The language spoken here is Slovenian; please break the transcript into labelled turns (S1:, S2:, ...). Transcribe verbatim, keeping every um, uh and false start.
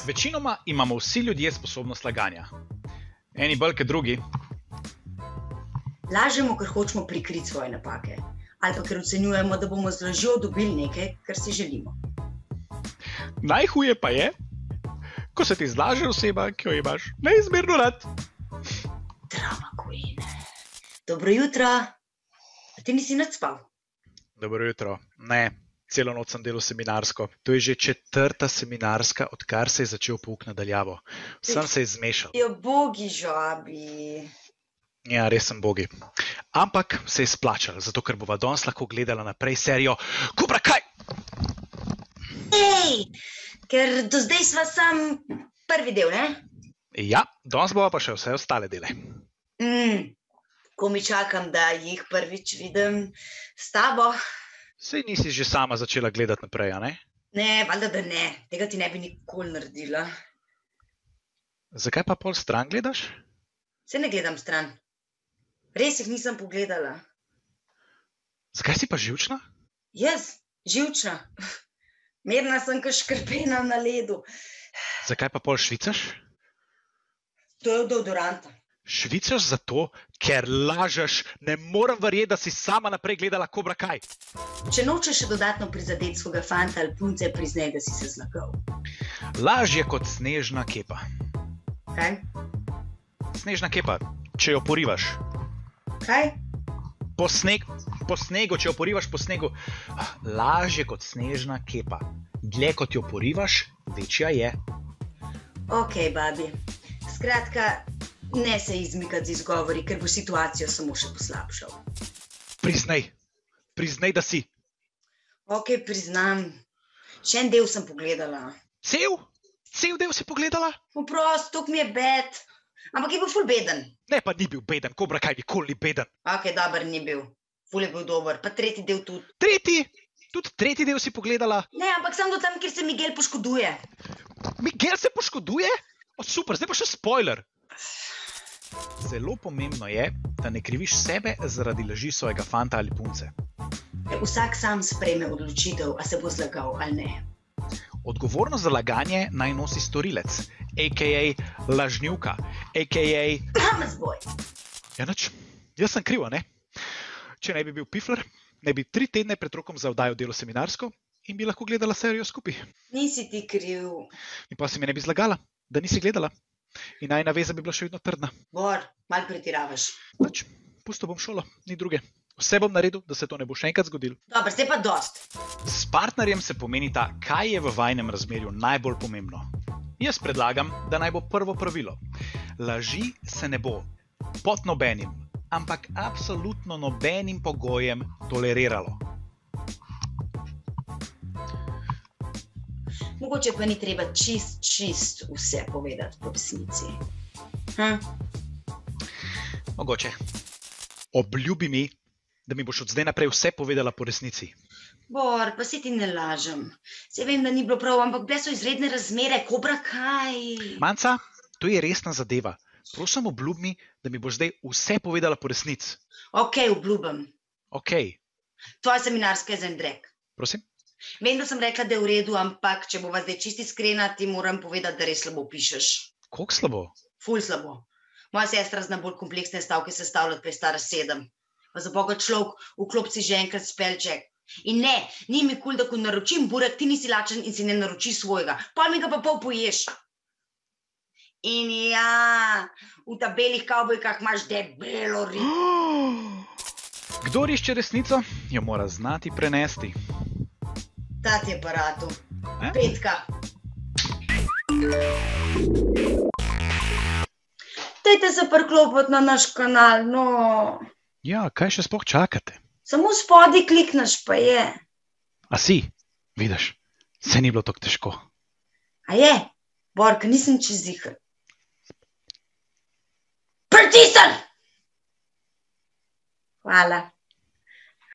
S1: Večinoma imamo vsi ljudje sposobnost laganja. Eni bolj kot drugi.
S2: Lažemo, ker hočemo prikriti svoje napake. Ali pa ker ocenjujemo, da bomo z lažjo dobili nekaj, kar si želimo.
S1: Najhuje pa je, ko se ti zlaže oseba, ki jo imaš neizmerno rad.
S2: Drama queen. Dobro jutro. A ti nisi nič spal?
S1: Dobro jutro. Ne, celo noč sem delal seminarsko. To je že četrta seminarska, odkar se je začel pouk nadaljavo. Sem se izmešal.
S2: Jo, bogi žabi.
S1: Ja, res sem bogi. Ampak se je splačal, zato ker bova danes lahko gledala naprej serijo Cobra Kai!
S2: Ej, ker do zdaj sva sam prvi del, ne?
S1: Ja, danes bova pa še vse ostale dele.
S2: Mm, ko mi čakam, da jih prvič vidim s tabo.
S1: Sej nisi že sama začela gledati naprej, a ne?
S2: Ne, valjda, da ne. Tega ti ne bi nikoli naredila.
S1: Zakaj pa pol stran gledaš?
S2: Se ne gledam stran. Res jih nisem pogledala.
S1: Zakaj si pa živčna?
S2: Jaz? Živčna? Mirna sem kot škrpena na ledu.
S1: Zakaj pa pol švicaš?
S2: To je od deodoranta.
S1: Švicaš zato, ker lažeš. Ne morem verjeti, da si sama naprej gledala Cobra Kai.
S2: Če nočeš še dodatno prizadeti svojega fanta ali punce, priznaj, da si se zlagal.
S1: Laž je kot snežna kepa.
S2: Kaj?
S1: Snežna kepa, če jo porivaš.
S2: Kaj?
S1: Po, sneg, po snegu, če jo porivaš po snegu. Laž je kot snežna kepa. Dlje kot jo porivaš, večja je.
S2: Ok, babi. Skratka, ne se izmikati z izgovori, ker bo situacijo samo še poslabšal.
S1: Priznaj, priznaj, da si.
S2: Ok, priznam. Še en del sem pogledala.
S1: Cel? Cel del si pogledala?
S2: Vprost, tok mi je bed. Ampak je bil ful beden.
S1: Ne, pa ni bil beden. Cobra Kai nikoli ni beden.
S2: Ok, dober ni bil. Ful je bil dober. Pa tretji del tudi.
S1: Tretji? Tudi tretji del si pogledala?
S2: Ne, ampak sem do tam, kjer se Miguel poškoduje.
S1: Miguel se poškoduje? O, super, zdaj pa še spoiler. Zelo pomembno je, da ne kriviš sebe zaradi laži svojega fanta ali punce.
S2: Vsak sam sprejme odločitev, a se bo zlagal ali ne.
S1: Odgovornost za laganje naj nosi storilec, a k a lažnjivka, a k a...
S2: Hamazboj!
S1: Ja, nič. Jaz sem kriv, ne? Če ne bi bil pifler, ne bi tri tedne pred rokom za oddajo delo seminarsko in bi lahko gledala serijo skupaj.
S2: Nisi ti kriv.
S1: In pa si me ne bi zlagala, da nisi gledala. In najina veza bi bila še vedno trdna.
S2: Bor, malo pretiravaš.
S1: Nič, pustil bom šolo, ni druge. Vse bom naredil, da se to ne bo še enkrat zgodilo.
S2: Dobro, zdaj pa dost.
S1: S partnerjem se pomenita, kaj je v vajinem razmerju najbolj pomembno. Jaz predlagam, da naj bo prvo pravilo. Laži se ne bo pod nobenim, ampak absolutno nobenim pogojem toleriralo.
S2: Mogoče pa ni treba čist, čist vse povedati po resnici. Hm?
S1: Mogoče. Obljubi mi, da mi boš od zdaj naprej vse povedala po resnici.
S2: Bor, pa se ti ne lažem. Se vem, da ni bilo prav, ampak bile so izredne razmere, Cobra Kai.
S1: Manca, to je resna zadeva. Prosim, obljubi mi, da mi boš zdaj vse povedala po resnici.
S2: Ok, obljubim.
S1: Ok.
S2: Tvoja seminarska je za en drek.
S1: Prosim?
S2: Vem, da sem rekla, da je v redu, ampak če bova zdaj čisti iskrena, ti moram povedati, da res slabo pišeš.
S1: Koliko slabo?
S2: Ful slabo. Moja sestra zna bolj kompleksne stavke sestavljati, pa je stara sedem. Pa za boga človek, vklop si že enkrat spellcheck. In ne, ni mi kul, da ko naročim burek, ti nisi lačen in si ne naroči svojega. Pol mi ga pa pol poješ. In ja, v ta belih kavbojkah imaš debelo rib.
S1: Kdor išče resnico, jo mora znati prenesti.
S2: Ta ti je paratu.
S1: Eh?
S2: Petka. Dajte se priklopiti na naš kanal, no.
S1: Ja, kaj še sploh čakate?
S2: Samo spodaj klikneš, pa je.
S1: A si? Vidiš, se ni bilo tako težko.
S2: A je? Borka, nisem čez ziher. Pritisni! Hvala.